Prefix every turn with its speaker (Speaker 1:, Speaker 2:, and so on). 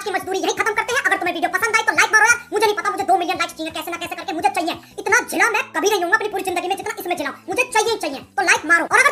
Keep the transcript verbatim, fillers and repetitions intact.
Speaker 1: की मजदूरी यही खत्म करते हैं। अगर तुम्हें वीडियो पसंद आई तो लाइक मारो यार। मुझे नहीं पता, मुझे दो मिलियन लाइक्स चाहिए, कैसे ना कैसे करके मुझे चाहिए। इतना झिला मैं कभी नहीं हूँ अपनी पूरी जिंदगी में जितना इसमें झिला, मुझे चाहिए ही चाहिए। तो लाइक मारो। और